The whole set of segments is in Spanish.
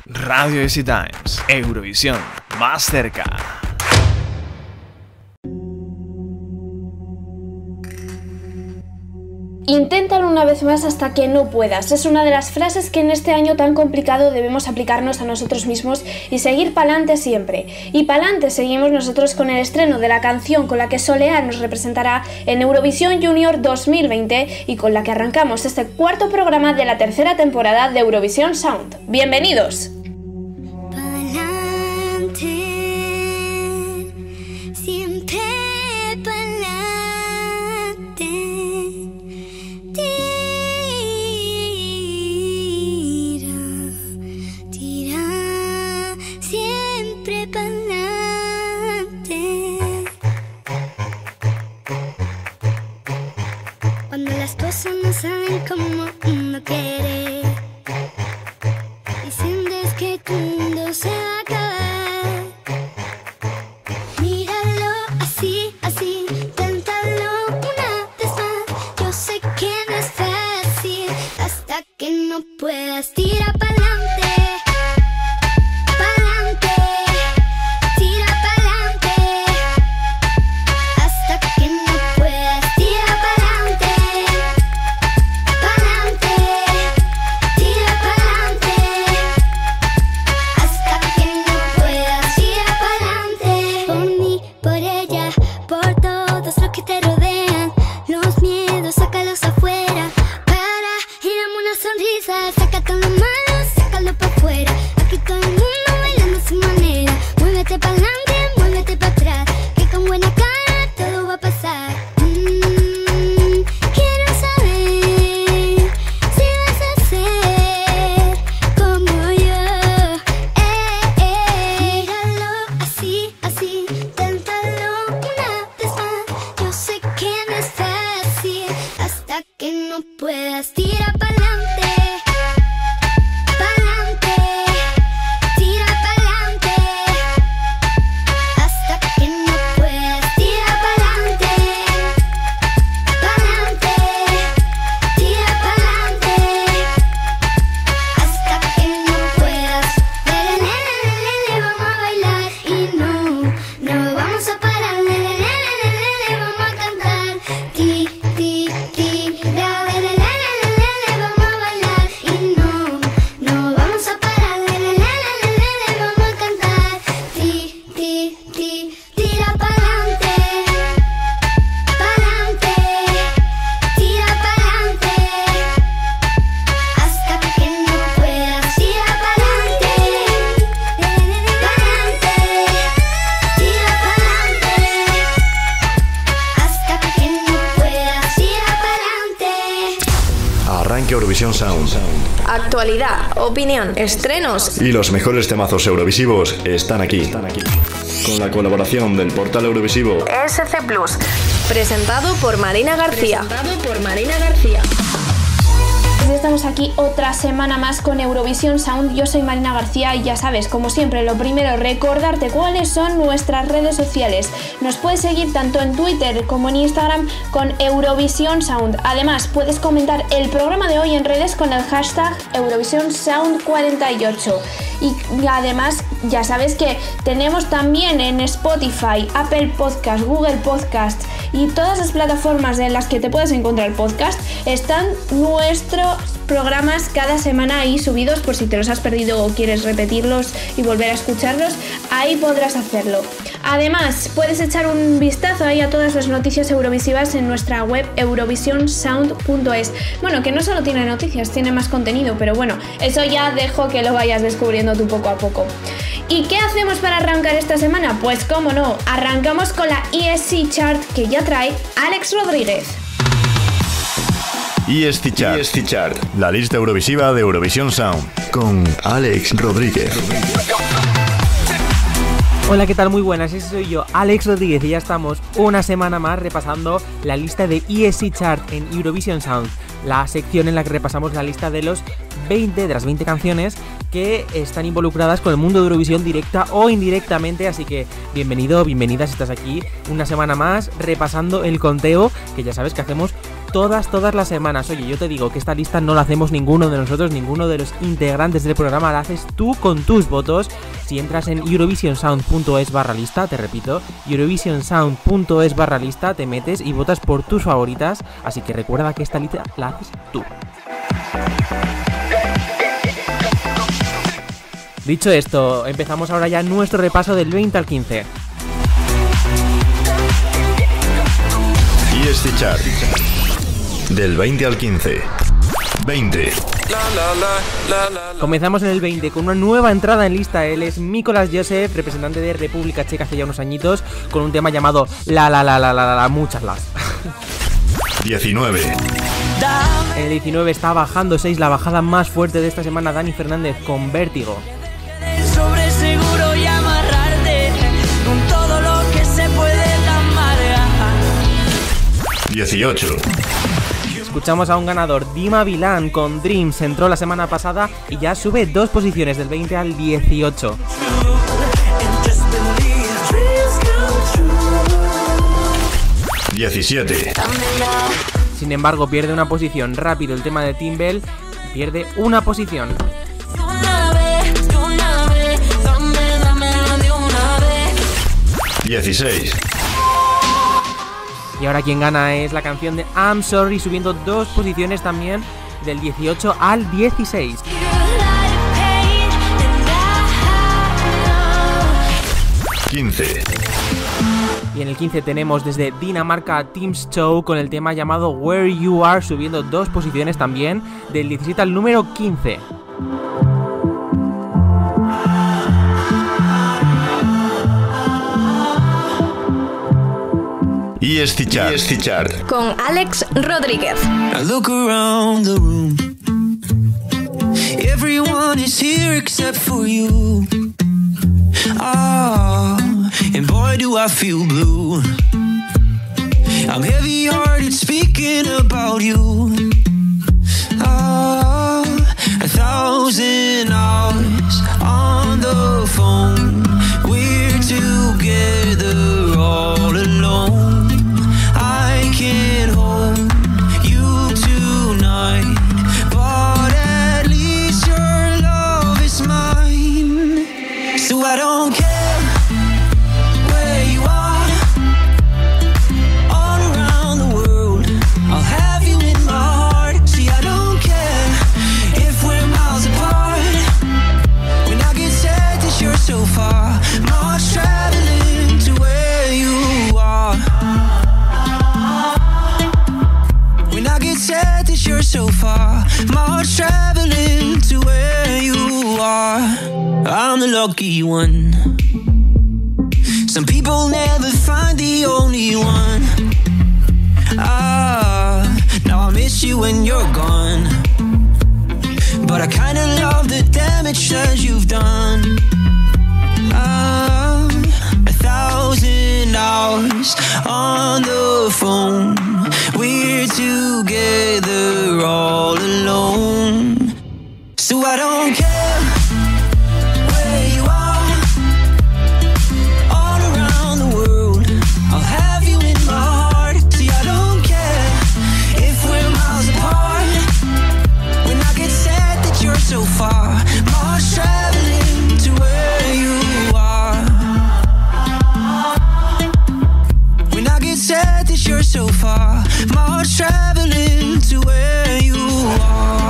Radio Easy Times, Eurovisión, más cerca. Inténtalo una vez más hasta que no puedas. Es una de las frases que en este año tan complicado debemos aplicarnos a nosotros mismos y seguir pa'lante siempre. Y pa'lante seguimos nosotros con el estreno de la canción con la que Soleá nos representará en Eurovisión Junior 2020 y con la que arrancamos este cuarto programa de la tercera temporada de Eurovisión Sound. ¡Bienvenidos! Cuando las cosas no salen como uno quiere y sientes que tu mundo se va a acabar, míralo así, así, téntalo una vez más. Yo sé que no es fácil hasta que no puedas tirar para adelante. Eurovisión Sound. Actualidad, opinión, estrenos Y los mejores temazos eurovisivos están aquí. Con la colaboración del portal Eurovisivo SC Plus. Presentado por Marina García. Ya estamos aquí otra semana más con Eurovisión Sound. Yo soy Marina García y ya sabes, como siempre, lo primero, recordarte cuáles son nuestras redes sociales. Nos puedes seguir tanto en Twitter como en Instagram con Eurovisión Sound. Además, puedes comentar el programa de hoy en redes con el hashtag Eurovisión Sound 48. Y además, ya sabes que tenemos también en Spotify, Apple Podcast, Google Podcast y todas las plataformas en las que te puedes encontrar podcast, están nuestros programas cada semana ahí subidos por si te los has perdido o quieres repetirlos y volver a escucharlos, ahí podrás hacerlo. Además, puedes echar un vistazo ahí a todas las noticias eurovisivas en nuestra web eurovisionsound.es. Bueno, que no solo tiene noticias, tiene más contenido, pero bueno, eso ya dejo que lo vayas descubriendo tú poco a poco. ¿Y qué hacemos para arrancar esta semana? Pues cómo no, arrancamos con la ESC Chart que ya trae Alex Rodríguez. ESC Chart, la lista eurovisiva de Eurovisión Sound, con Alex Rodríguez. Hola, ¿qué tal? Muy buenas, ese soy yo, Alex Rodríguez, y ya estamos una semana más repasando la lista de ESC Chart en Eurovision Sound, la sección en la que repasamos la lista de las 20 canciones que están involucradas con el mundo de Eurovisión directa o indirectamente, así que bienvenido, bienvenida si estás aquí una semana más repasando el conteo, que ya sabes que hacemos todas las semanas. Oye, yo te digo que esta lista no la hacemos ninguno de nosotros, ninguno de los integrantes del programa, la haces tú con tus votos. Si entras en eurovisionsound.es/lista, te repito, eurovisionsound.es/lista, te metes y votas por tus favoritas, así que recuerda que esta lista la haces tú. Dicho esto, empezamos ahora ya nuestro repaso del 20 al 15. ESC Chart. Del 20 al 15. 20. Comenzamos en el 20 con una nueva entrada en lista. Él es Mikolas Joseph, representante de República Checa hace ya unos añitos, con un tema llamado la, muchas las. 19. En el 19 está bajando 6, la bajada más fuerte de esta semana, Dani Fernández con Vértigo. Sobre seguro y amarrarte con todo lo que se puede amargar. 18. Escuchamos a un ganador, Dima Bilan con Dreams, entró la semana pasada y ya sube 2 posiciones, del 20 al 18. 17. Sin embargo, pierde una posición rápido el tema de Timbel, pierde una posición. 16. Y ahora quien gana es la canción de I'm Sorry, subiendo 2 posiciones también, del 18 al 16. 15. Y en el 15 tenemos desde Dinamarca a Teams Show con el tema llamado Where You Are, subiendo 2 posiciones también, del 17 al número 15. ESC Chart. Con Alex Rodríguez. I look around the room. Everyone is here except for you. Ah, and boy do I feel blue. I'm heavy-hearted speaking about you. Ah, 1,000 hours on the phone. We're together all alone. I can't hold you tonight, but at least your love is mine. So I don't care where you are, all around the world, I'll have you in my heart. See, I don't care if we're miles apart. When I get sad that you're so far, my heart's traveling to where you are. When I get sad that you're so far, my heart's traveling to where you are. I'm the lucky one. Some people never find the only one. Ah, now I miss you when you're gone, but I kinda love the damage that you've done. Ah, 1,000 hours on the phone. We're together all alone. So I don't care where you are, all around the world, I'll have you in my heart. See, I don't care if we're miles apart. When I get sad that you're so far, my heart's traveling to where you are. When I get sad that you're so far, my heart's traveling to where you are.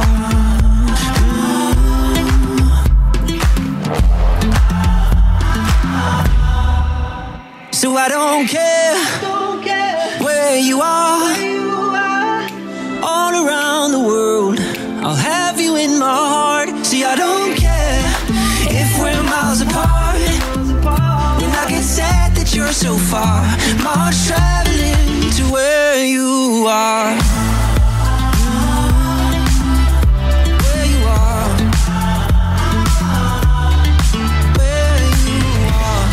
So I don't care where you are, all around the world, I'll have you in my heart. See, I don't care if we're miles apart. When I get sad that you're so far, my heart's traveling to where you are. Where you are. Where you are.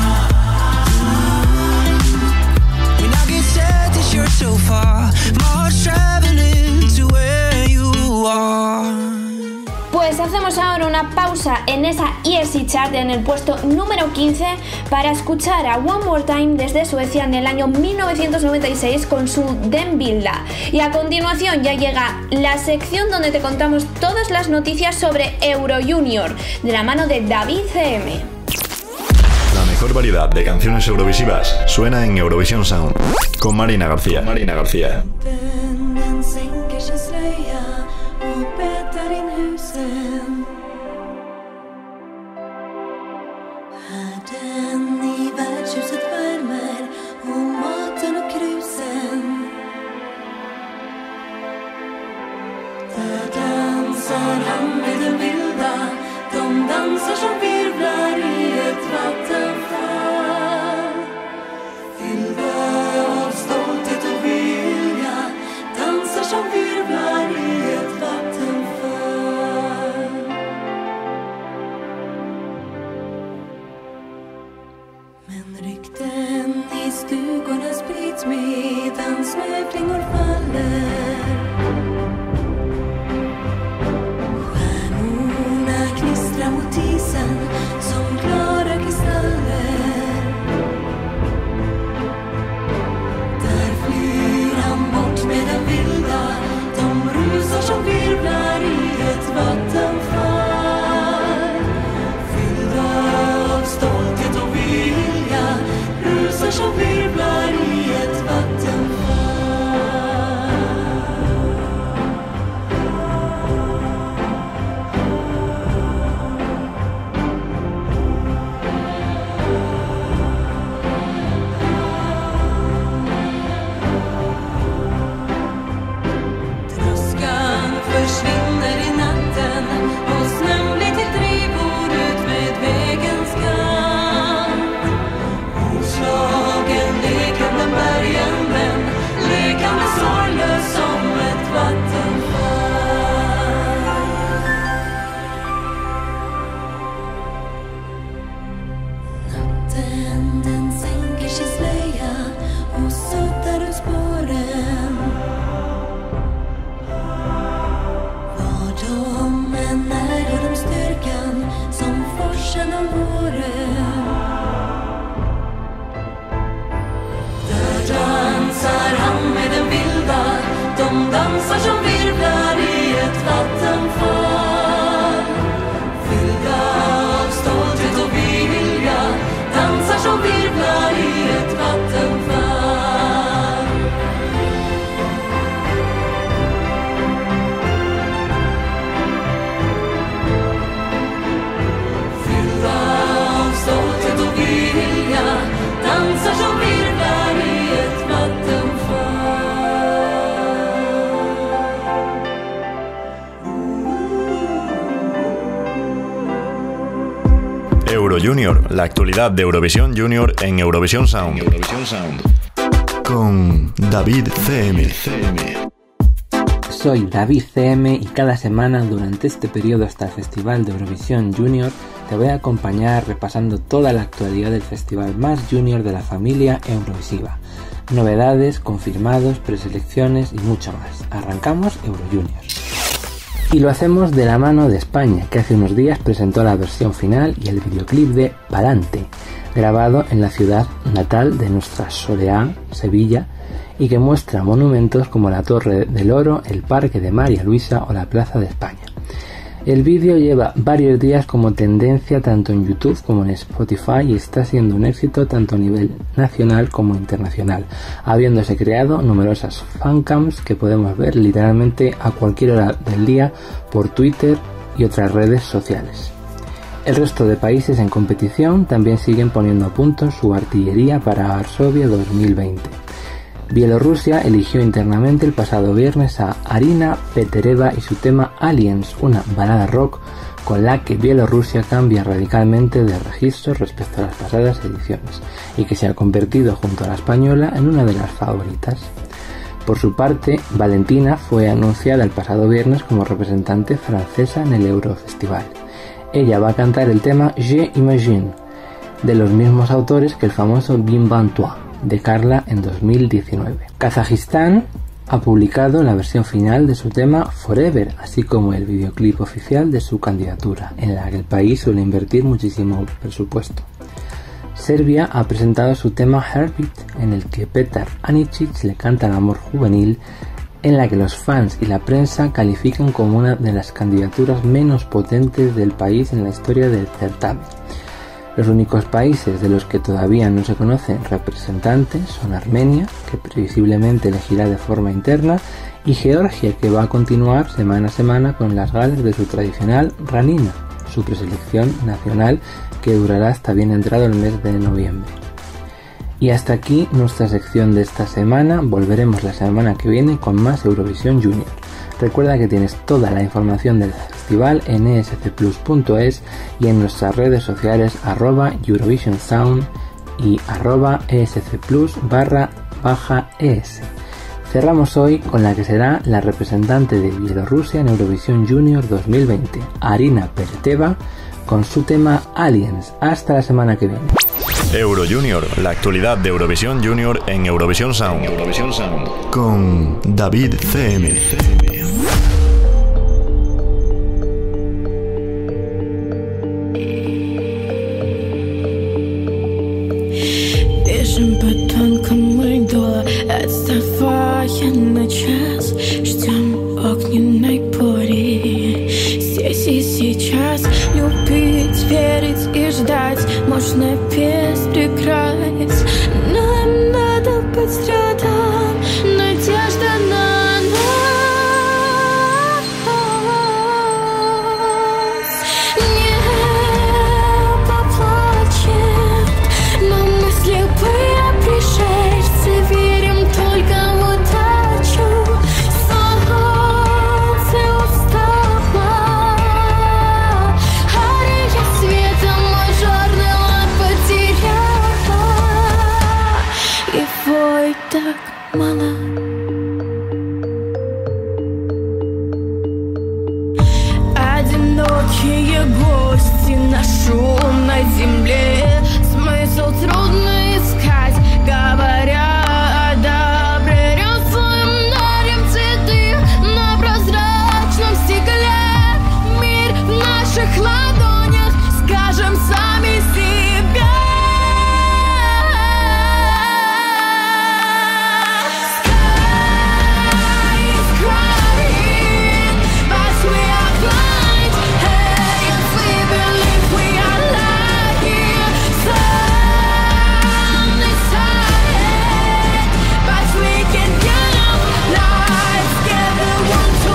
When I get sad that you're so far, my heart's traveling to where you are. Pues hacemos ahora una pausa en esa ESC Chart en el puesto número 15 para escuchar a One More Time desde Suecia en el año 1996 con su Den Bilda. Y a continuación ya llega la sección donde te contamos todas las noticias sobre Euro Junior, de la mano de David CM. La mejor variedad de canciones eurovisivas suena en Eurovisión Sound con Marina García. Euro Junior, la actualidad de Eurovisión Junior en Eurovisión Sound. Con David CM. Soy David CM y cada semana durante este periodo hasta el Festival de Eurovisión Junior te voy a acompañar repasando toda la actualidad del festival más junior de la familia Eurovisiva. Novedades, confirmados, preselecciones y mucho más. Arrancamos Euro Junior. Y lo hacemos de la mano de España, que hace unos días presentó la versión final y el videoclip de Palante, grabado en la ciudad natal de nuestra Soleá, Sevilla, y que muestra monumentos como la Torre del Oro, el Parque de María Luisa o la Plaza de España. El vídeo lleva varios días como tendencia tanto en YouTube como en Spotify y está siendo un éxito tanto a nivel nacional como internacional, habiéndose creado numerosas fancams que podemos ver literalmente a cualquier hora del día por Twitter y otras redes sociales. El resto de países en competición también siguen poniendo a punto su artillería para Varsovia 2020. Bielorrusia eligió internamente el pasado viernes a Arina Petereva y su tema Aliens, una balada rock con la que Bielorrusia cambia radicalmente de registro respecto a las pasadas ediciones y que se ha convertido junto a la española en una de las favoritas. Por su parte, Valentina fue anunciada el pasado viernes como representante francesa en el Eurofestival. Ella va a cantar el tema Je Imagine, de los mismos autores que el famoso Bim Bam Toi, de Carla en 2019. Kazajistán ha publicado la versión final de su tema Forever, así como el videoclip oficial de su candidatura, en la que el país suele invertir muchísimo presupuesto. Serbia ha presentado su tema Heartbeat, en el que Petar Anicic le canta el amor juvenil, en la que los fans y la prensa califican como una de las candidaturas menos potentes del país en la historia del certamen. Los únicos países de los que todavía no se conocen representantes son Armenia, que previsiblemente elegirá de forma interna, y Georgia, que va a continuar semana a semana con las galas de su tradicional Ranina, su preselección nacional que durará hasta bien entrado el mes de noviembre. Y hasta aquí nuestra sección de esta semana. Volveremos la semana que viene con más Eurovisión Junior. Recuerda que tienes toda la información del festival en escplus.es y en nuestras redes sociales @EurovisionSound y @escplus_es. Cerramos hoy con la que será la representante de Bielorrusia en Eurovisión Junior 2020, Arina Pereteva, con su tema Aliens. Hasta la semana que viene. Euro Junior, la actualidad de Eurovisión Junior en Eurovisión Sound. Con David CM. Бежим по тонкому льду, отставая на час, ждем огненной бури. Здесь и сейчас любить, верить и ждать можно без преград. Нам надо быть рядом, надежда на нас. Небо плачет, но мы слепые пришельцы, верим только в удачу. Солнце устало, ария света мажорный лад потеряла. Его и так мало. Одинокие гости на шумной земле, смысл трудно искать, говоря о добре. Рисуем на рем цветы на прозрачном стекле. Мир в наших ладонях, скажем сами себе. Sky is crying, but we are blind. Hey, if we believe we are lying. Sun is high, but we can get up. Lights get the one to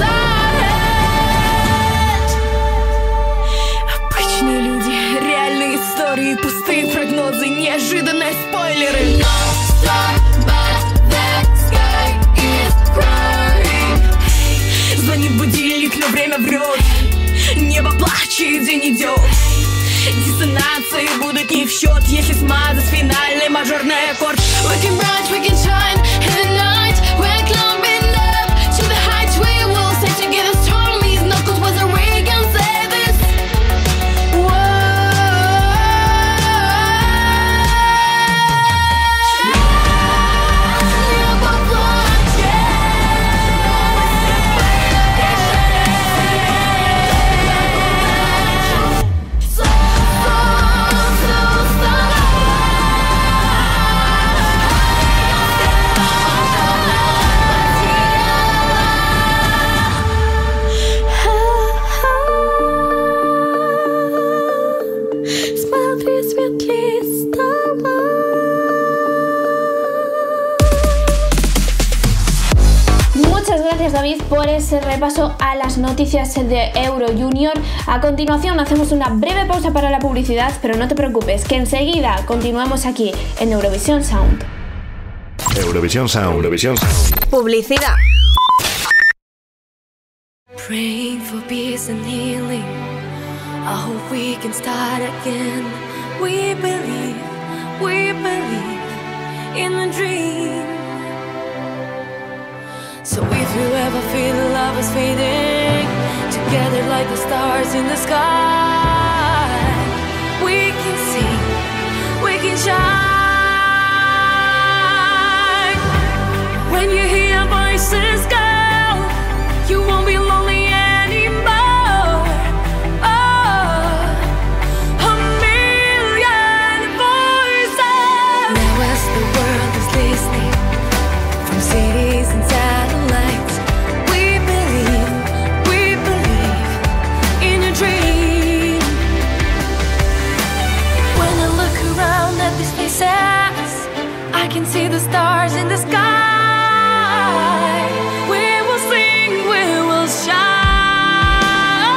decide. Обычные люди, реальные истории, пустые прогнозы, неожиданные спойлеры. No star, but the sky is crying. Звонит будильник, но время врет. Небо плачет, день идет. Диссонансы будут не в счет, если смазать финальный мажорный аккорд. We can rise, we can shine in the night. We're climbing up to the heights. We will stay together, stormies, knuckles was a we can say this. Небо плачет. Смотри, светлее стало. Muchas gracias, David, por ese repaso a las noticias de Euro Junior. A continuación hacemos una breve pausa para la publicidad, pero no te preocupes, que enseguida continuamos aquí en Eurovisión Sound. Eurovisión Sound. Eurovisión Sound. Publicidad. Praying for peace and healing. I hope we can start again. We believe in the dream. So if you ever feel love is fading, together like the stars in the sky, we can sing, we can shine. When you hear voices go, you won't be lonely anymore. Oh, a million voices. Now as the world is listening from cities and satellites, we believe in your dream. When I look around at these faces, I can see the stars in the sky. We will sing, we will shine.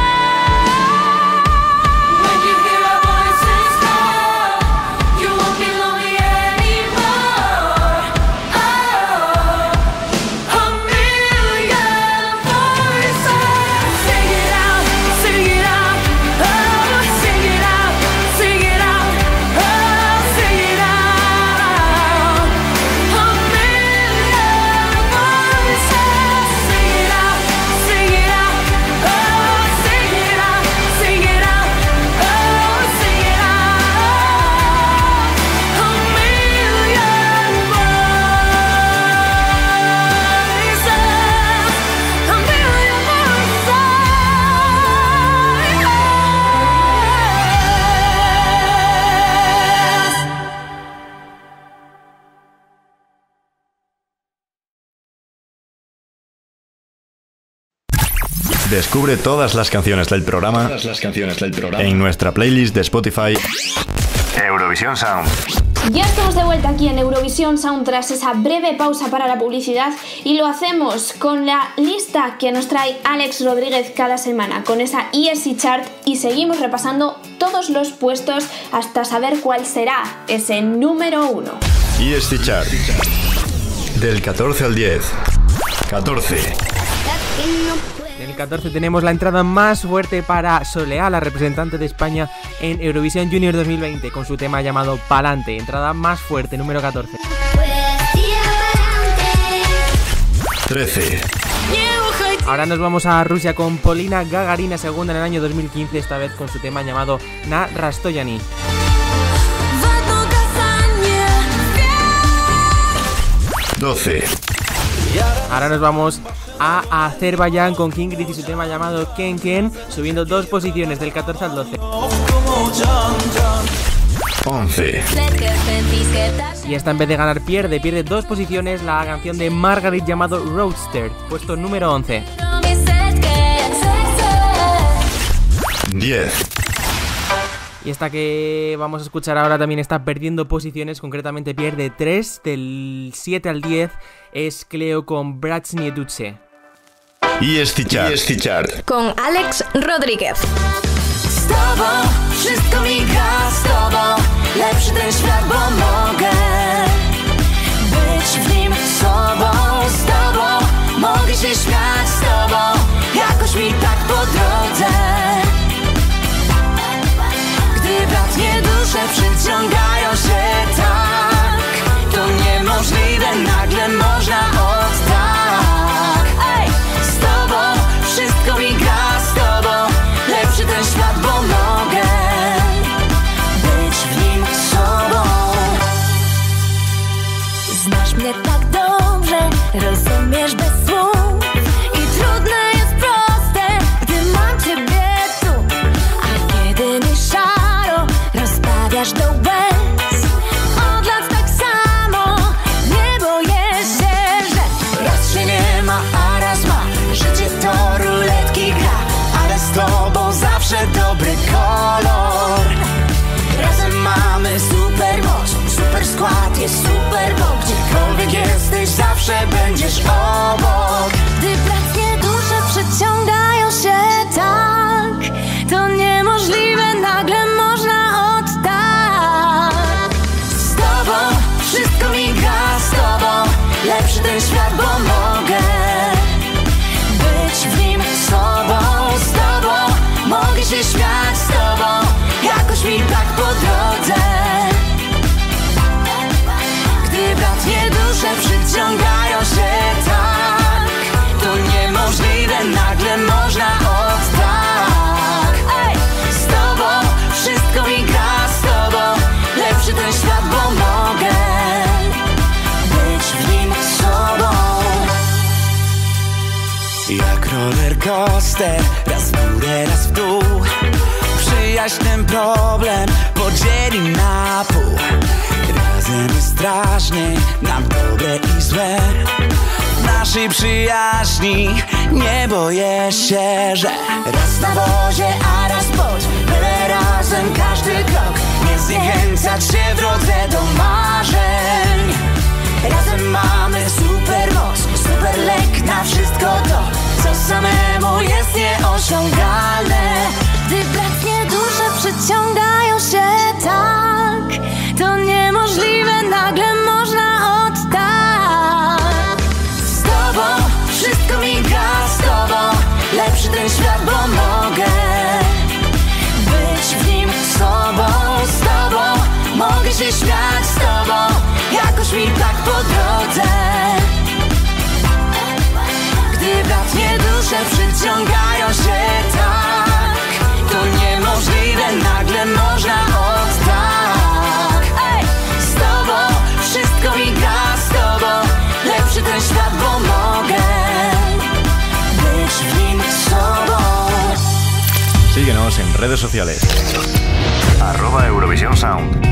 When you hear our voices call, you won't be lonely anymore. Oh, a million voices. Sing it out, sing it out. Oh, sing it out, sing it out. Oh, sing it out. A million voices. Sing it out, sing it out. Oh, sing it out, sing it out. Oh, sing it out. A million voices. A million Descubre todas las canciones del programa en nuestra playlist de Spotify Eurovisión Sound. Ya estamos de vuelta aquí en Eurovisión Sound tras esa breve pausa para la publicidad y lo hacemos con la lista que nos trae Alex Rodríguez cada semana, con esa ESC Chart, y seguimos repasando todos los puestos hasta saber cuál será ese número 1. ESC Chart. Del 14 al 10. 14. En el 14 tenemos la entrada más fuerte para Soleá, la representante de España en Eurovisión Junior 2020, con su tema llamado Palante. Entrada más fuerte, número 14. 13. Ahora nos vamos a Rusia con Polina Gagarina, segunda en el año 2015, esta vez con su tema llamado Na Rastoyani. 12. Ahora nos vamos a Azerbaiyán con Kingrid y su tema llamado Ken Ken, subiendo 2 posiciones del 14 al 12. 11. Y esta, en vez de ganar, pierde 2 posiciones, la canción de Margaret llamado Roadster, puesto número 11. 10. Y esta que vamos a escuchar ahora también está perdiendo posiciones, concretamente pierde 3, del 7 al 10, es Cleo con Bratsnie Duce. ESC Chart. Con Alex Rodríguez. Z tobą wszystko mi gra, z tobą lepszy ten świat, bo mogę być w nim sobą. Z tobą mogę się śmiać, z tobą jakoś mi tak po drodze. Gdy bratnie dusze przyciągają się tak, to niemożliwe nagle można od tak. Ej, z tobą wszystko mi gra, z tobą lepszy ten świat, bo mogę być w nim sobą. Znasz mnie tak dobrze, rozumiesz bez słów i trudne jest proste, gdy mam ciebie tu. A kiedy mi szaro rozbawiasz do łez, od lat tak samo nie boję się, że raz się nie ma, a raz ma. Życie to ruletki gra, ale z tobą zawsze dobry kolor. Razem mamy super moc, super skład, jest super, bo gdziekolwiek jesteś, zawsze będziesz obok. Gdy bratnie dusze przyciągają się tak, to niemożliwe nagle można od tak. Z tobą wszystko mi gra, z tobą lepszy ten świat, bo mogę być w nim sobą. Z tobą mogę się śmiać, z tobą jakoś mi tak po drodze. Gdy bratnie dusze przyciągają się tak, to niemożliwe nagle można od tak. Ej, z tobą wszystko mi gra, z tobą lepszy ten świat, bo mogę być w nim sobą. mister, raz w górę, raz w dół. Przyjaźń ten problem podzieli na pół. Razem jest strasznie, nam dobre i złe. W naszej przyjaźni nie boję się, że raz na wozie, a raz pod, byle razem każdy krok. Nie zniechęcać się w drodze do marzeń. Razem mamy super moc, super lek na wszystko to, co samemu jest nieosiągalne. Gdy bratnie dusze przyciągają się tak, to niemożliwe nagle można oddać. Z tobą wszystko miga, z tobą lepszy ten świat, bo mogę być w nim sobą. Z tobą mogę się śmiać, z tobą jakoś mi tak po drodze. Gdy bratnie dusze przyciągają się tak, to niemożliwe nagle można oddać. Z tobą wszystko mi gra, z tobą lepszy ten świat, bo mogę być w nim sobą. Síguenos en redes sociales. @Eurovisión Sound.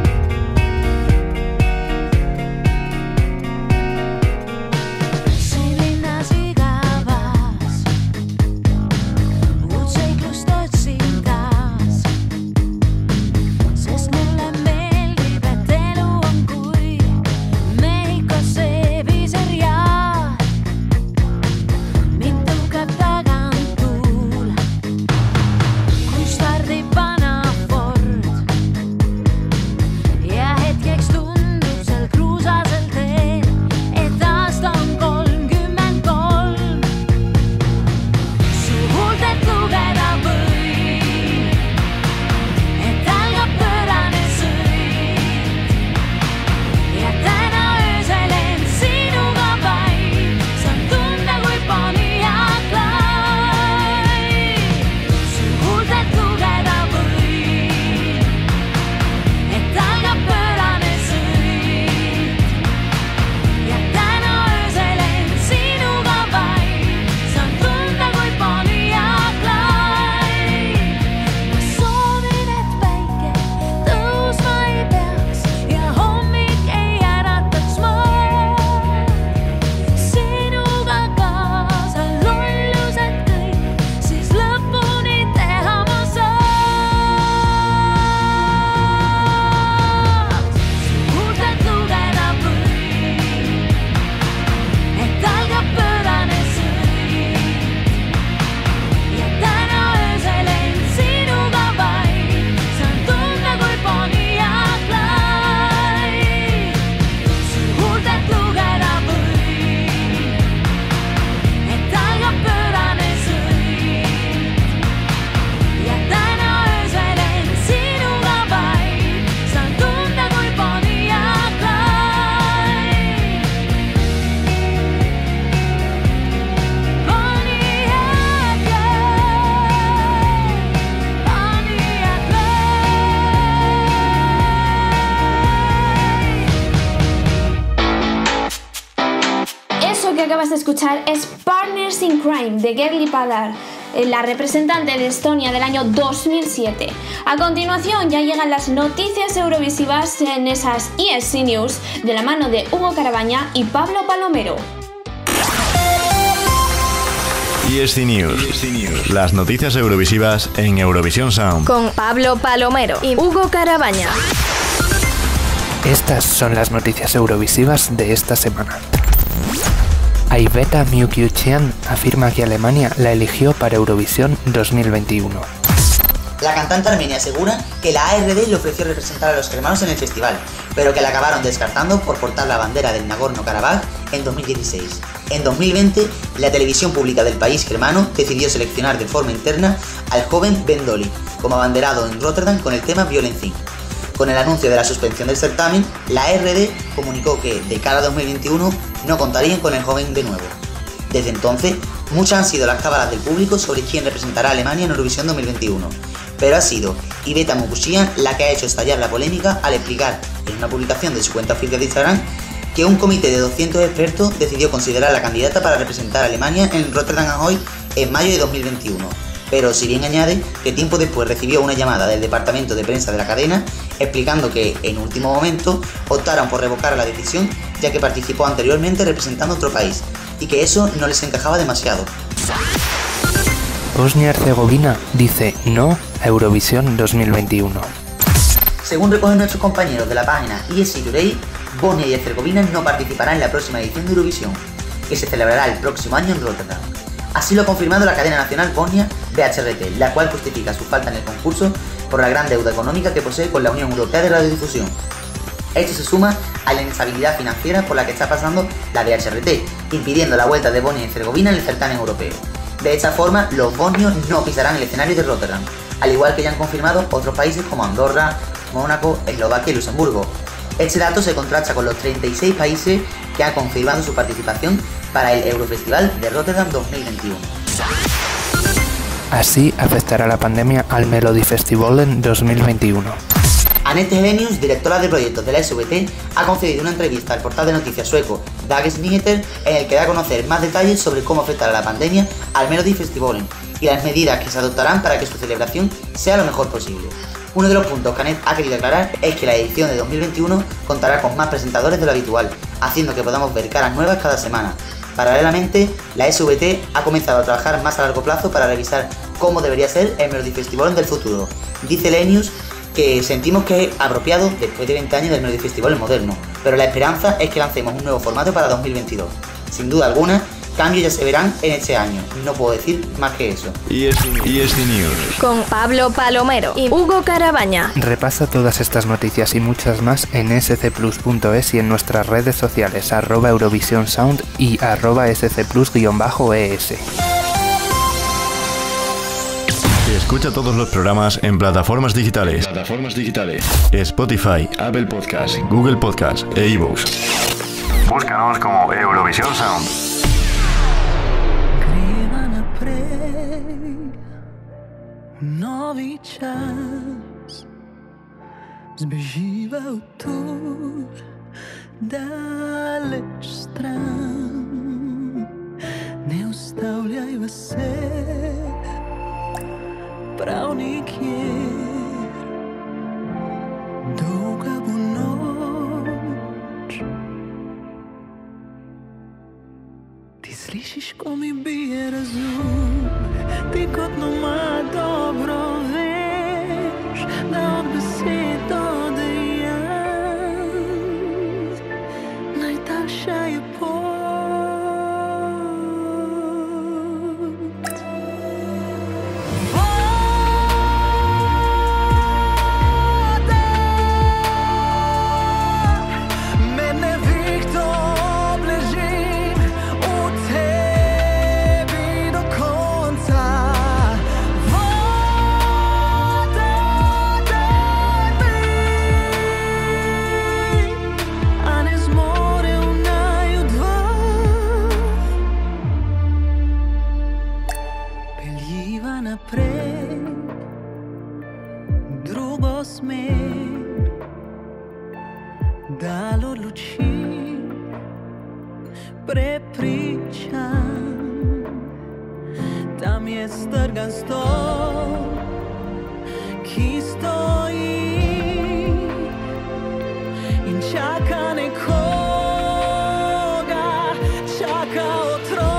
Que acabas de escuchar es Partners in Crime de Gerli Padar, la representante de Estonia del año 2007. A continuación ya llegan las noticias eurovisivas en esas ESC News de la mano de Hugo Carabaña y Pablo Palomero. ESC News, las noticias eurovisivas en Eurovisión Sound. Con Pablo Palomero y Hugo Carabaña. Estas son las noticias eurovisivas de esta semana. Aiveta Miukiuchian afirma que Alemania la eligió para Eurovisión 2021. La cantante armenia asegura que la ARD le ofreció representar a los germanos en el festival, pero que la acabaron descartando por portar la bandera del Nagorno-Karabaj en 2016. En 2020, la televisión pública del país germano decidió seleccionar de forma interna al joven Ben Dolly como abanderado en Rotterdam con el tema Violent Thing. Con el anuncio de la suspensión del certamen, la ARD comunicó que, de cara a 2021, no contarían con el joven de nuevo. Desde entonces, muchas han sido las cábalas del público sobre quién representará a Alemania en Eurovisión 2021, pero ha sido Aiveta Miukiuchian la que ha hecho estallar la polémica al explicar en una publicación de su cuenta oficial de Instagram que un comité de 200 expertos decidió considerar a la candidata para representar a Alemania en Rotterdam Ahoy en mayo de 2021. Pero si bien añade que tiempo después recibió una llamada del departamento de prensa de la cadena explicando que en último momento optaron por revocar la decisión ya que participó anteriormente representando a otro país y que eso no les encajaba demasiado. Bosnia-Herzegovina dice no a Eurovisión 2021. Según recogen nuestros compañeros de la página ESC Today, Bosnia y Herzegovina no participará en la próxima edición de Eurovisión, que se celebrará el próximo año en Rotterdam. Así lo ha confirmado la cadena nacional Bosnia BHRT, la cual justifica su falta en el concurso por la gran deuda económica que posee con la Unión Europea de Radiodifusión. Esto se suma a la inestabilidad financiera por la que está pasando la BHRT, impidiendo la vuelta de Bosnia y Herzegovina en el certamen europeo. De esta forma, los bosnios no pisarán el escenario de Rotterdam, al igual que ya han confirmado otros países como Andorra, Mónaco, Eslovaquia y Luxemburgo. Este dato se contrasta con los 36 países que han confirmado su participación para el Eurofestival de Rotterdam 2021. Así afectará la pandemia al Melodifestivalen 2021. Anette Helenius, directora de proyectos de la SVT, ha concedido una entrevista al portal de noticias sueco Dagens Nyheter en el que da a conocer más detalles sobre cómo afectará la pandemia al Melodifestivalen y las medidas que se adoptarán para que su celebración sea lo mejor posible. Uno de los puntos que Anette ha querido aclarar es que la edición de 2021 contará con más presentadores de lo habitual, haciendo que podamos ver caras nuevas cada semana. Paralelamente, la SVT ha comenzado a trabajar más a largo plazo para revisar cómo debería ser el Melodifestivalen del futuro. Dice Helenius que sentimos que es apropiado después de 20 años del Melodifestivalen moderno, pero la esperanza es que lancemos un nuevo formato para 2022. Sin duda alguna, cambios ya se verán en este año, no puedo decir más que eso. ESC News Con Pablo Palomero y Hugo Carabaña. Repasa todas estas noticias y muchas más en scplus.es y en nuestras redes sociales @EurovisionSound y @scplus_es. Escucha todos los programas en plataformas digitales. Spotify, Apple Podcasts, Google Podcasts e iVoox. Búscanos como Eurovisión Sound. Nový čas zbežíval tu daleč stran. Neustavljaj se, prav nikjer, dolga bo noč. Ti slišiš, ko mi bije razum, ti kot nomad dobro veš, da od besed do dejanj najdaljša je pot. Voda med nevihto obležim v tebi do konca. Drugo smer, dalo luči, prepričan, tam je strgan stol, ki stoji in čaka nekoga, čaka otroka.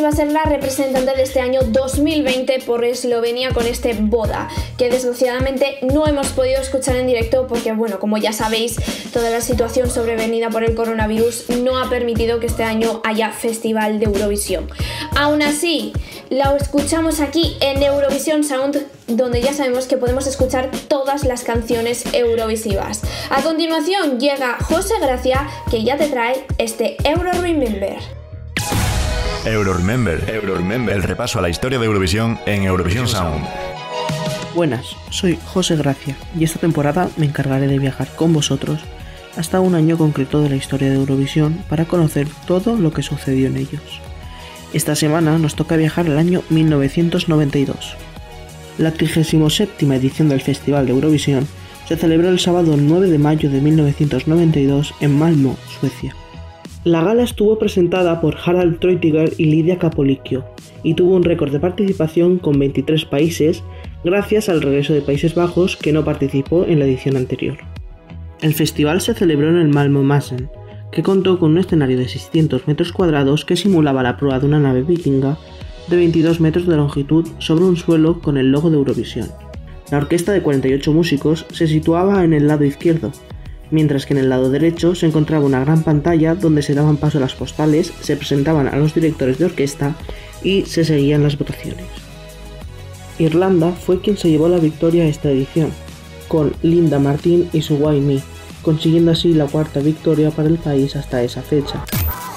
iba a ser la representante de este año 2020 por Eslovenia con este Boda, que desgraciadamente no hemos podido escuchar en directo porque, bueno, como ya sabéis, toda la situación sobrevenida por el coronavirus no ha permitido que este año haya Festival de Eurovisión. Aún así, la escuchamos aquí en Eurovision Sound, donde ya sabemos que podemos escuchar todas las canciones eurovisivas. A continuación llega José Gracia, que ya te trae este Euro Remember. Euro Remember, el repaso a la historia de Eurovisión en Eurovision Sound. Buenas, soy José Gracia y esta temporada me encargaré de viajar con vosotros hasta un año concreto de la historia de Eurovisión para conocer todo lo que sucedió en ellos. Esta semana nos toca viajar al año 1992. La 37ª edición del Festival de Eurovisión se celebró el sábado 9 de mayo de 1992 en Malmö, Suecia. La gala estuvo presentada por Harald Treutiger y Lidia Capolicchio y tuvo un récord de participación con 23 países gracias al regreso de Países Bajos, que no participó en la edición anterior. El festival se celebró en el Malmö Massen, que contó con un escenario de 600 metros cuadrados que simulaba la proa de una nave vikinga de 22 metros de longitud sobre un suelo con el logo de Eurovisión. La orquesta de 48 músicos se situaba en el lado izquierdo, mientras que en el lado derecho se encontraba una gran pantalla donde se daban paso a las postales, se presentaban a los directores de orquesta y se seguían las votaciones. Irlanda fue quien se llevó la victoria a esta edición, con Linda Martin y su Why Me, consiguiendo así la cuarta victoria para el país hasta esa fecha.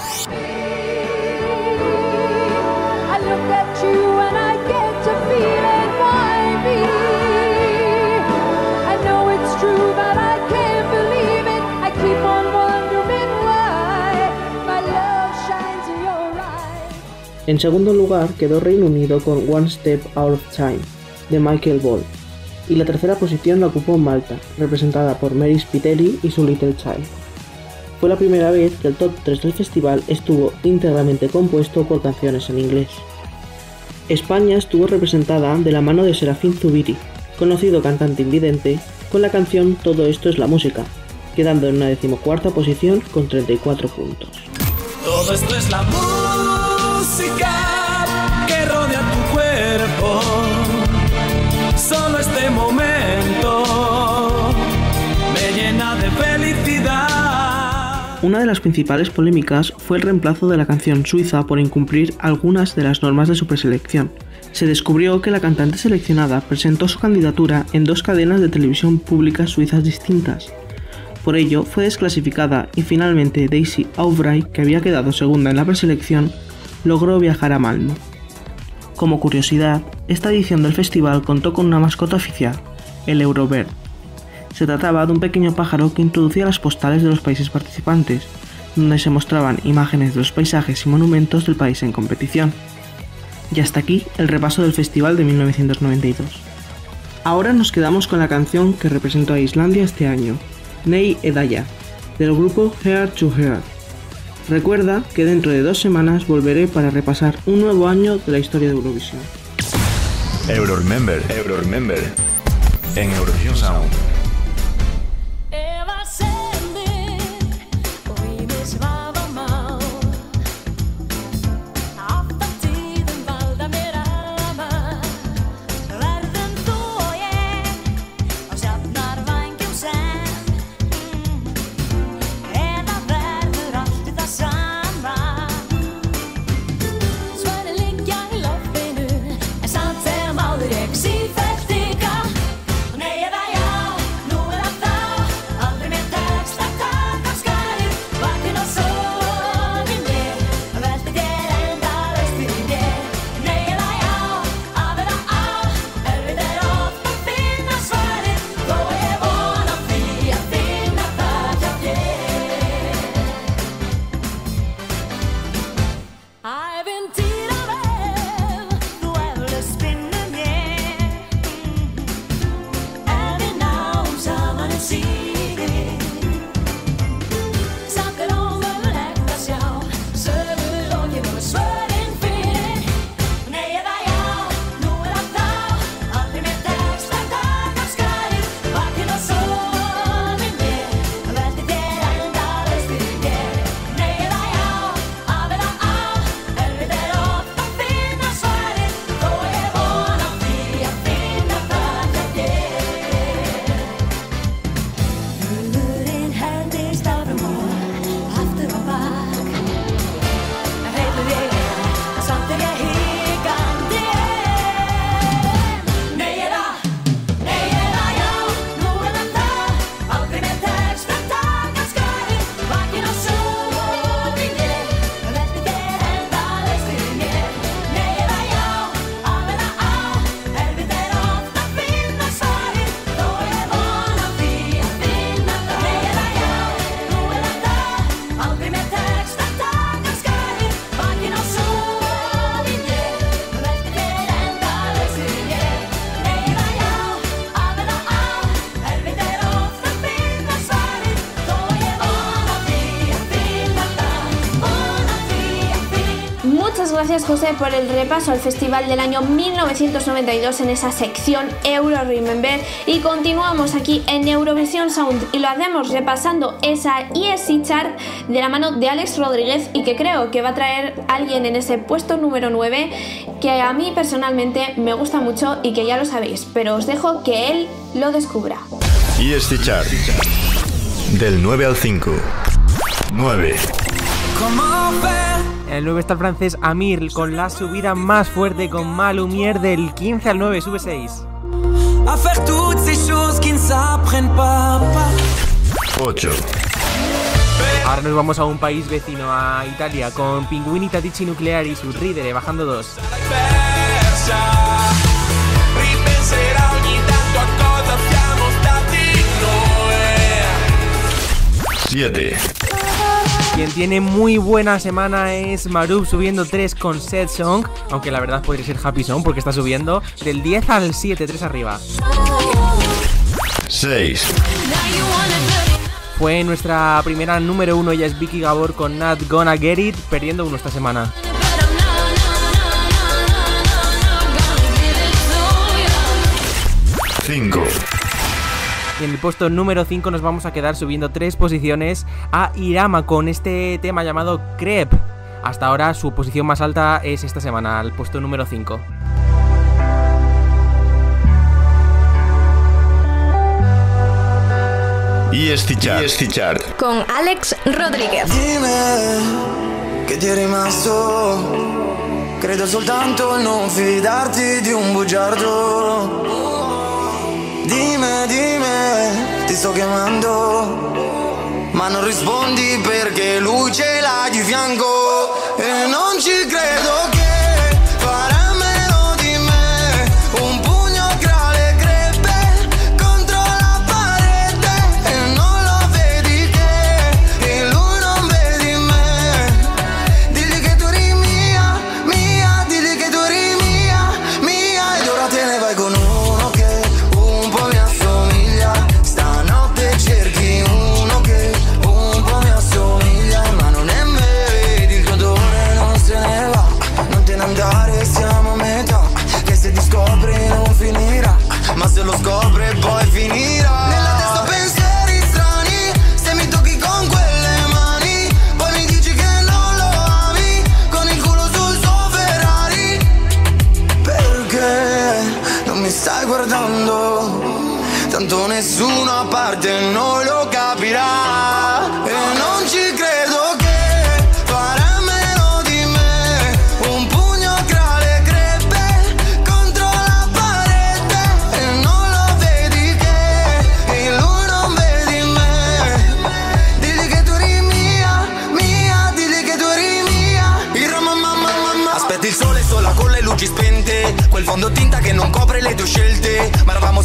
En segundo lugar quedó Reino Unido con One Step Out of Time, de Michael Ball, y la tercera posición la ocupó Malta, representada por Mary Spiteri y su Little Child. Fue la primera vez que el top 3 del festival estuvo íntegramente compuesto por canciones en inglés. España estuvo representada de la mano de Serafín Zubiri, conocido cantante invidente, con la canción Todo esto es la música, quedando en una 14ª posición con 34 puntos. Todo esto es la música que rodea tu cuerpo. Solo este momento me llena de felicidad. Una de las principales polémicas fue el reemplazo de la canción suiza por incumplir algunas de las normas de su preselección. Se descubrió que la cantante seleccionada presentó su candidatura en 2 cadenas de televisión públicas suizas distintas. Por ello fue desclasificada y finalmente Daisy Aubrey, que había quedado segunda en la preselección, logró viajar a Malmö. Como curiosidad, esta edición del festival contó con una mascota oficial, el Eurobird. Se trataba de un pequeño pájaro que introducía las postales de los países participantes, donde se mostraban imágenes de los paisajes y monumentos del país en competición. Y hasta aquí el repaso del festival de 1992. Ahora nos quedamos con la canción que representó a Islandia este año, Nei Edaya, del grupo Heart to Heart. Recuerda que dentro de 2 semanas volveré para repasar un nuevo año de la historia de Eurovisión. Euro Remember, en Eurovision Sound. Sífellt ykkar, nei eða já. gracias, José, por el repaso al festival del año 1992 en esa sección Euro Remember. Y continuamos aquí en Eurovisión Sound y lo hacemos repasando esa ESC Chart de la mano de Alex Rodríguez, y que creo que va a traer alguien en ese puesto número 9 que a mí personalmente me gusta mucho y que ya lo sabéis, pero os dejo que él lo descubra. ESC Chart del 9 al 5. 9. En el 9 está el francés Amir con la subida más fuerte con Malumière, del 15 al 9, sube 6. 8. Ahora nos vamos a un país vecino, a Italia, con Pinguini Tattici Nucleari, su Ridere, bajando 2. 7. Quien tiene muy buena semana es Maroub, subiendo 3 con Sad Song, aunque la verdad podría ser Happy Song porque está subiendo del 10 al 7, 3 arriba. 6. Fue nuestra primera número 1, ella es Vicky Gabor con Not Gonna Get It, perdiendo 1 esta semana. 5. Y en el puesto número 5 nos vamos a quedar subiendo 3 posiciones a Irama con este tema llamado Crepe. Hasta ahora su posición más alta es esta semana, al puesto número 5. ESC Chart con Alex Rodríguez. Dime che ti è rimasto, credo soltanto a non fidarti di un bugiardo. Dime, ti sto chiamando, ma non rispondi perché lui ce l'ha di fianco. E non ci credo che farà meno di me, un pugno tra le crepe contro la parete. E non lo vedi che lui non vedi me. Digli che tu eri mia, digli che tu eri mia, ed ora te ne vai con uno che un po' mi assomiglia. Stanotte cerchi uno che un po' mi assomiglia, ma non è me, vedi il tuo odore non se ne va. Non te ne andare, siamo a metà, che se ti scopri non finirà, ma se lo scopre poi finirà. Nella testa pensieri strani, se mi tocchi con quelle mani, poi mi dici che non lo ami, con il culo sul suo Ferrari. Perché non mi stai guardando? Tanto nessuno a parte noi lo capirà. E non ci credo che farà meno di me, un pugno tra le crepe contro la parete. E non lo vedi che lui non vedi me. Digli che tu eri mia, digli che tu eri mia. Aspetti il sole sola con le luci spente, quel fondotinta che non copre le tue scelte. Ma eravamo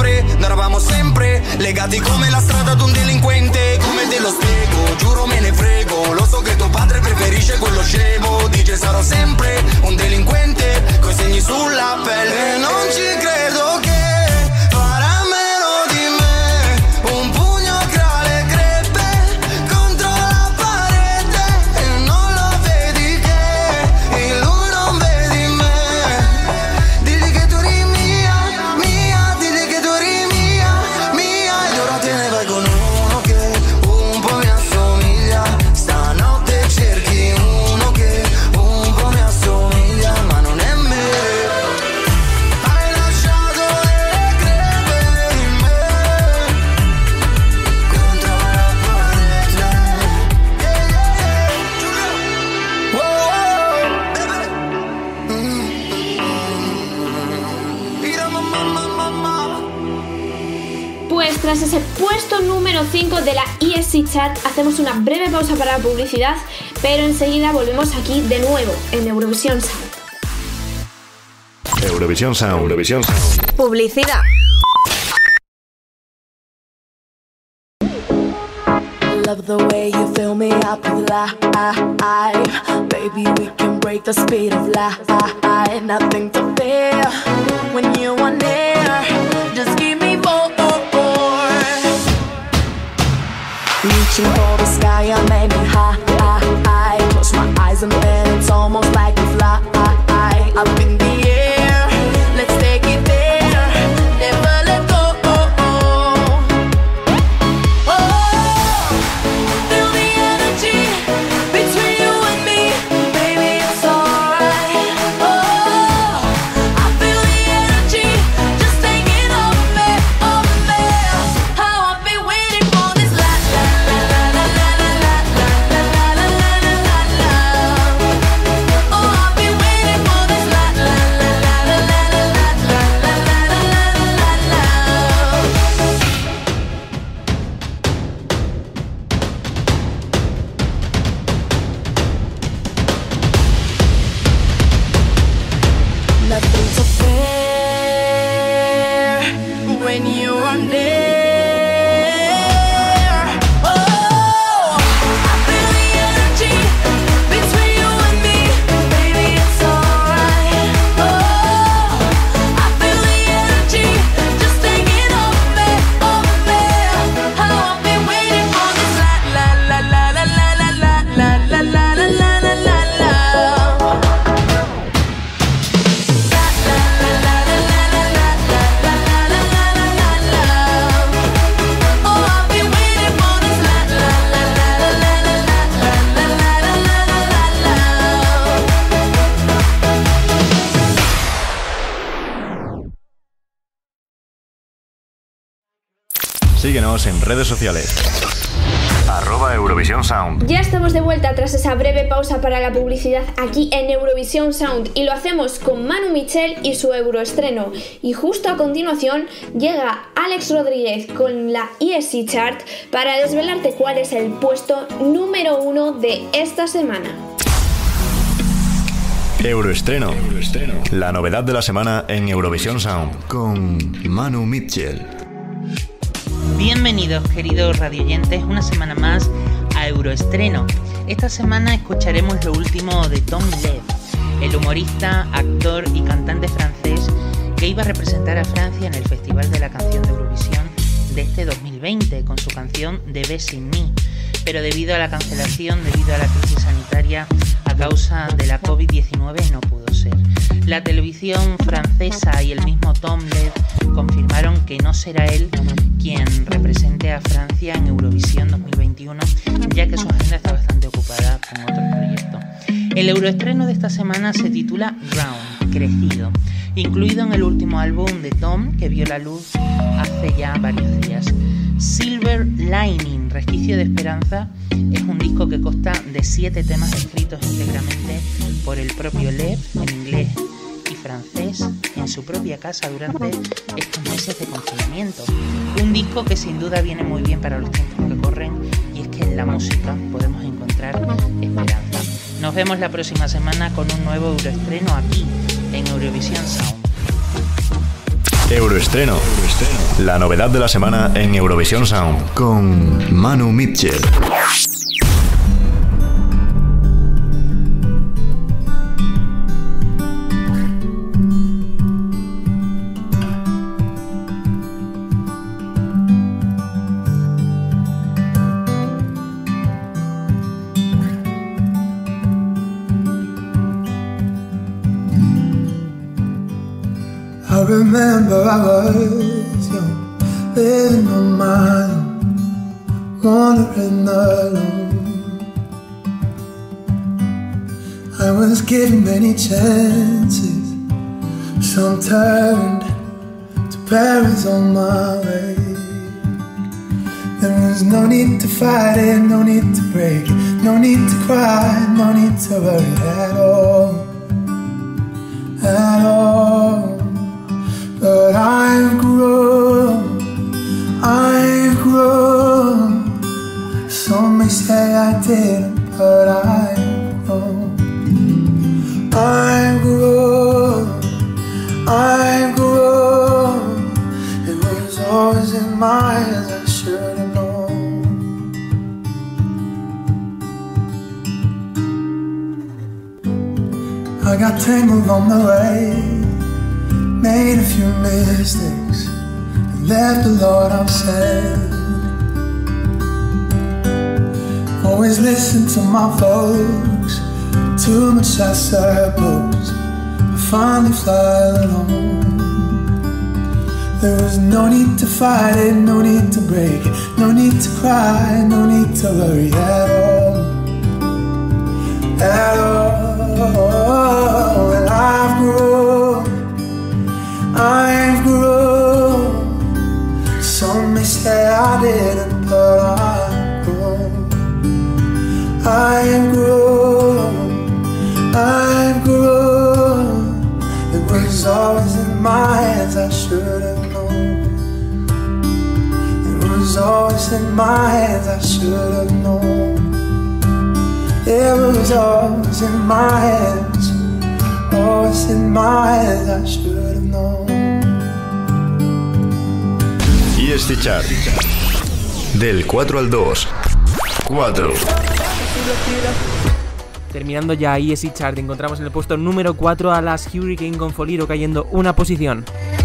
sempre legati come la strada ad un delinquente. Come te lo spiego, giuro me ne frego, lo so che tuo padre preferisce quello scemo. Dice sarò sempre un delinquente, coi segni sulla pelle. E non ci credo che farà meno di me, un pugno tra le crepe contro la parete. E non lo vedi che lui non vedi me. Digli che tu eri mia, digli che tu eri mia, ed ora te ne vai con uno che un po' mi assomiglia. Stanotte cerchi uno che un po' mi assomiglia, ma non è me. Hai lasciato le crepe in me contro la parete. Pues tras ese puesto número 5 de la ESC Chart hacemos una breve pausa para la publicidad, pero enseguida volvemos aquí de nuevo en Eurovisión Sound. Eurovisión Sound. Publicidad. Love the way you fill me up with life. Baby, we can break the speed of light. Nothing to fear when you are near. Just give me more. Reaching for the sky, I made me high. Close my eyes and then it's almost like we fly. nothing to fear when you are near. Síguenos en redes sociales. @Eurovisión Sound. Ya estamos de vuelta tras esa breve pausa para la publicidad aquí en Eurovisión Sound y lo hacemos con Manu Mitchell y su Euroestreno. Y justo a continuación llega Alex Rodríguez con la ESC Chart para desvelarte cuál es el puesto número 1 de esta semana. Euroestreno. La novedad de la semana en Eurovisión Sound con Manu Mitchell. Bienvenidos, queridos radioyentes, una semana más a Euroestreno. Esta semana escucharemos lo último de Tom Lev, el humorista, actor y cantante francés que iba a representar a Francia en el Festival de la Canción de Eurovisión de este 2020 con su canción Debe sin mí, pero debido a la cancelación, debido a la crisis sanitaria a causa de la COVID-19 no pudo ser. La televisión francesa y el mismo Tom Lev confirmaron que no será él quien represente a Francia en Eurovisión 2021, ya que su agenda está bastante ocupada con otros proyectos. El euroestreno de esta semana se titula Ground, Crecido, incluido en el último álbum de Tom que vio la luz hace ya varios días. Silver Lining, Resquicio de Esperanza, es un disco que consta de 7 temas escritos íntegramente por el propio Lev en inglés y francés en su propia casa durante estos meses de confinamiento. Un disco que sin duda viene muy bien para los tiempos que corren, y es que en la música podemos encontrar esperanza. Nos vemos la próxima semana con un nuevo euroestreno aquí en Eurovisión Sound. Euroestreno. La novedad de la semana en Eurovisión Sound con Manu Mitchell. I remember I was young, living on my own, wandering alone. I was given many chances, some turned to perils on my way. There was no need to fight it, no need to break it, no need to cry, no need to worry at all, at all. But I've grown, some may say I didn't, but I've grown, it was always in my eyes, I should have known. I got tangled on the way, made a few mistakes, and left a lot unsaid. Always listen to my folks, too much I suppose. I finally fly alone. There was no need to fight it, no need to break it, no need to cry, no need to worry at all, at all. And I've grown, some may say I didn't, but I've grown, it was always in my hands, I should have known. It was always in my hands, I should have known. It was always in my hands, always in my hands. I should have known. ESC Chart. Del 4 al 2. 4. Terminando ya ESC Chart, encontramos en el puesto número 4 a las Hurricane con Foliro cayendo una posición.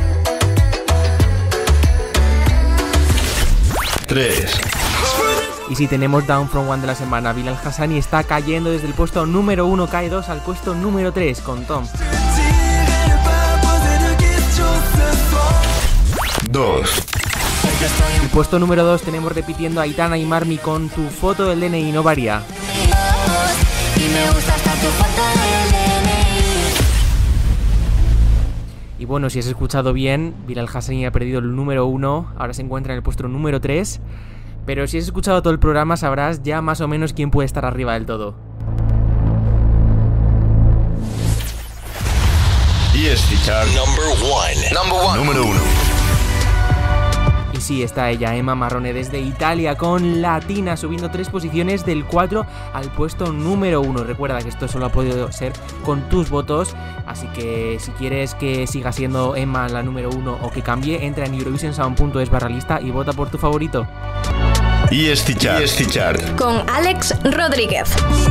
3. Y si tenemos Down From One de la semana, Bilal Hassani está cayendo desde el puesto número 1, cae 2 al puesto número 3 con Tom. 2. El puesto número 2 tenemos repitiendo a Aitana y Marmi con Tu foto del DNI no varía. Y bueno, si has escuchado bien, Bilal Hassani ha perdido el número 1, ahora se encuentra en el puesto número 3. Pero si has escuchado todo el programa sabrás ya más o menos quién puede estar arriba del todo. ESC Chart número 1. Y sí, está ella, Emma Marrone desde Italia con Latina, subiendo 3 posiciones del 4 al puesto número 1. Recuerda que esto solo ha podido ser con tus votos, así que si quieres que siga siendo Emma la número 1 o que cambie, entra en eurovisionsound.es/lista y vota por tu favorito. ESC Chart. Con Alex Rodríguez.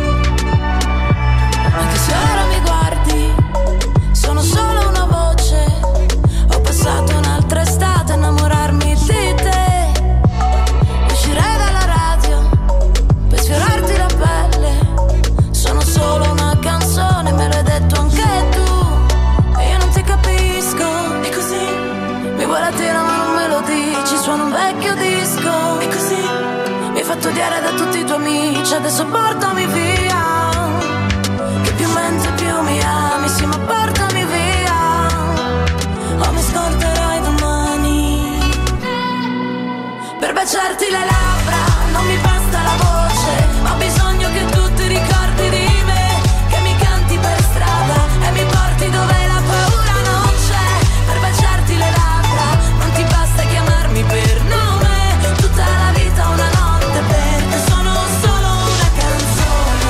Anche se ora mi guardi, sono solo una voce. Ho passato un'altra estate a innamorarmi di te. Uscirei dalla radio per sfiorarti la pelle. Sono solo una canzone, me lo hai detto anche tu. E io non ti capisco. E così mi vuoi la tira ma non me lo dici. Suona un vecchio disco. E così mi hai fatto odiare da tutti i tuoi amici. Adesso portami via, che più mentre più mi ami. Sì, ma portami via, o mi scorderai domani. Per baciarti le labbra non mi basta la voce, ma ho bisogno che tu ti ricordi di me, che mi canti per strada e mi porti dove la paura non c'è. Per baciarti le labbra non ti basta chiamarmi per nome, tutta la vita una notte per te. Sono solo una canzone,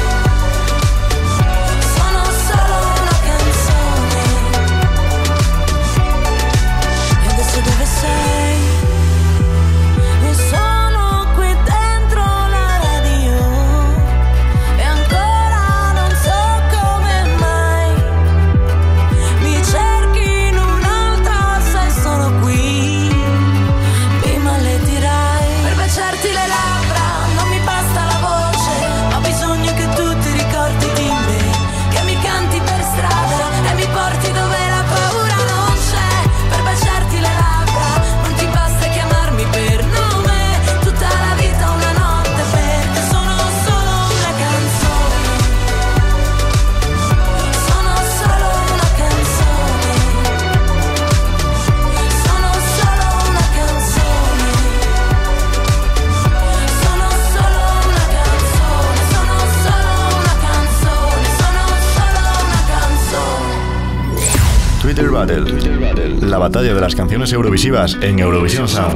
sono solo una canzone. E adesso dove sei? Sono qui dentro la radio e ancora non so come mai mi cerchi in un'altra, sai sono qui, mi maledirai. Per baciarti le labbra non mi basta la voce, ho bisogno che tu ti ricordi di me, che mi canti per strada e mi porti dove la paura non c'è. Per baciarti le labbra non ti basta chiamarmi per nome, tutta la vita una notte per te. Sono solo una canzone, sono solo una canzone, sono solo una canzone, sono solo una canzone, sono solo una canzone, sono solo una canzone. Twitter Battle. La batalla de las canciones eurovisivas en Eurovision Sound.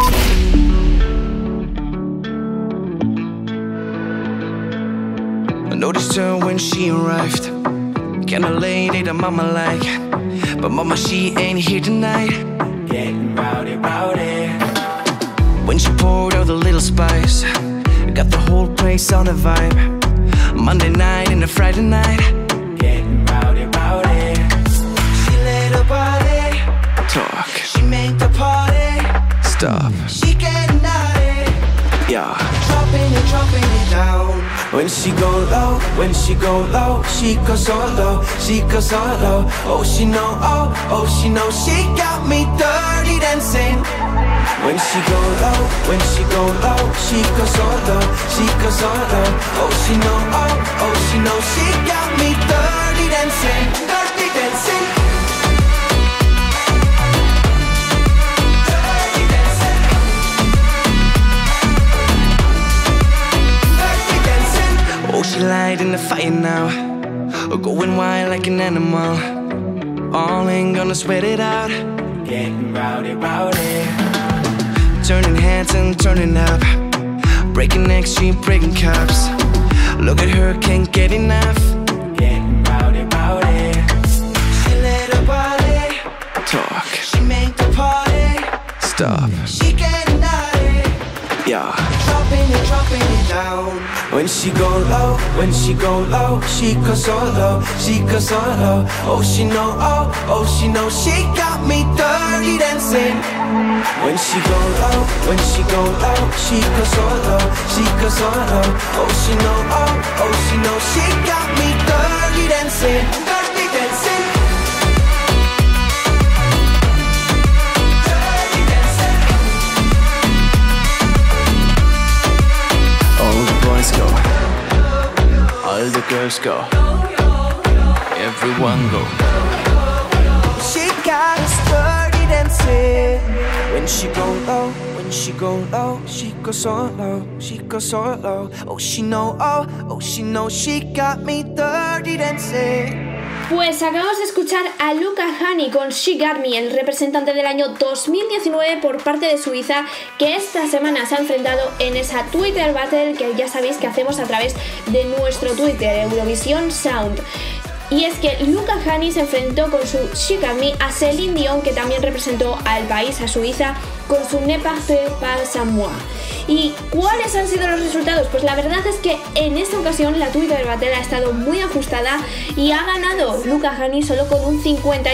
I noticed her when she arrived, kinda late, ate her mama like, but mama she ain't here tonight. Getting rowdy, rowdy. When she poured out the little spice, got the whole place on the vibe. Monday night and a Friday night. Getting rowdy, rowdy. She let her body talk. She made the party stop. She getting naughty, yeah. Dropping it down. When she go low, when she go low, she goes so low, she goes so low. Oh she know, oh she know, she got me dirty dancing. When she go low, when she go low, she goes so low, she goes so low. Oh she know, oh she know, she got me dirty dancing, dirty dancing. Oh, she light in the fire now, going wild like an animal. All ain't gonna sweat it out. Getting rowdy, rowdy. Turning heads and turning up, breaking necks, she breaking cups. Look at her, can't get enough. Getting rowdy, rowdy. She let her body stop. She getting at it. Yeah. Dropping it down. When she go low, she go so low, she go so low. Oh, she know, she got me dirty dancing. When she go low, she go so low, she go so low. Oh, she know, she got me dirty dancing, dirty dancing. All the boys go, all the girls go, everyone go. She got us dirty dancing. When she go low, she go so low, she go so low. Oh, she know, she got me dirty dancing. Pues acabamos de escuchar a Luca Hänni con She Got Me, el representante del año 2019 por parte de Suiza, que esta semana se ha enfrentado en esa Twitter Battle que ya sabéis que hacemos a través de nuestro Twitter, Eurovision Sound. Y es que Luca Hänni se enfrentó con su She Got Me a Céline Dion, que también representó al país, a Suiza, con su Ne partez pas sans moi. ¿Y cuáles han sido los resultados? Pues la verdad es que en esta ocasión la Twitter Battle ha estado muy ajustada y ha ganado Luca Hänni solo con un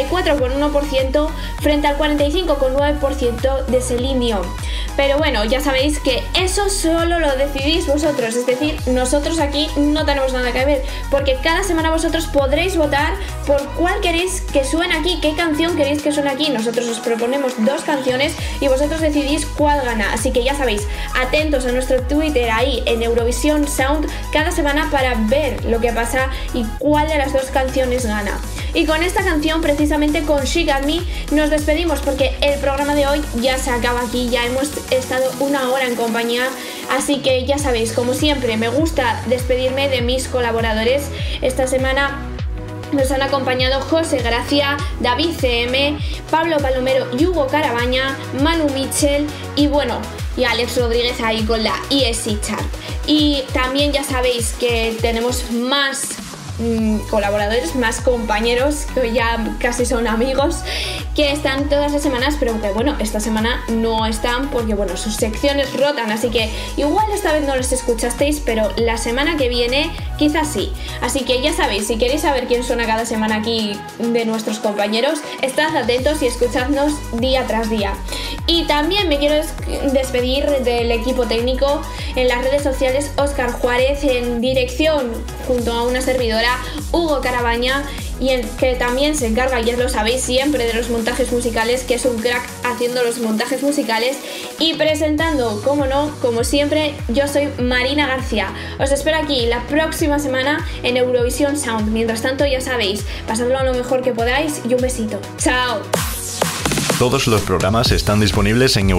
54,1% frente al 45,9% de Céline Dion. Pero bueno, ya sabéis que eso solo lo decidís vosotros, es decir, nosotros aquí no tenemos nada que ver, porque cada semana vosotros podréis votar por cuál queréis que suene aquí, qué canción queréis que suene aquí. Nosotros os proponemos 2 canciones y vosotros decidís cuál gana, así que ya sabéis, atentos a nuestro Twitter ahí en Eurovision Sound cada semana para ver lo que pasa y cuál de las 2 canciones gana. Y con esta canción, precisamente con She Got Me, nos despedimos porque el programa de hoy ya se acaba aquí, ya hemos estado una hora en compañía, así que ya sabéis, como siempre, me gusta despedirme de mis colaboradores. Esta semana nos han acompañado José Gracia, David CM, Pablo Palomero y Hugo Carabaña, Manu Mitchell y bueno, y Alex Rodríguez ahí con la ESC Chart. Y también ya sabéis que tenemos más colaboradores, más compañeros que ya casi son amigos, que están todas las semanas, pero que bueno, esta semana no están porque bueno, sus secciones rotan, así que igual esta vez no los escuchasteis, pero la semana que viene quizás sí. Así que ya sabéis, si queréis saber quién suena cada semana aquí de nuestros compañeros, estad atentos y escuchadnos día tras día. Y también me quiero despedir del equipo técnico en las redes sociales: Óscar Juárez, en dirección junto a una servidora, Hugo Carabaña, y el que también se encarga, ya lo sabéis siempre, de los montajes musicales, que es un crack haciendo los montajes musicales, y presentando, como no, como siempre, yo soy Marina García. Os espero aquí la próxima semana en Eurovision Sound. Mientras tanto, ya sabéis, pasadlo a lo mejor que podáis y un besito. ¡Chao! Todos los programas están disponibles en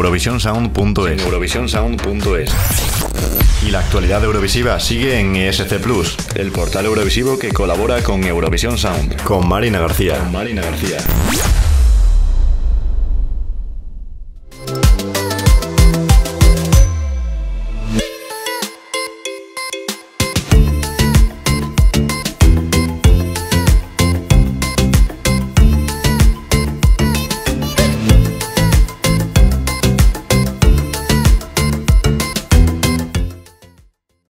eurovisionsound.es. Y la actualidad eurovisiva sigue en ESC Plus, el portal eurovisivo que colabora con Eurovision Sound. Con Marina García.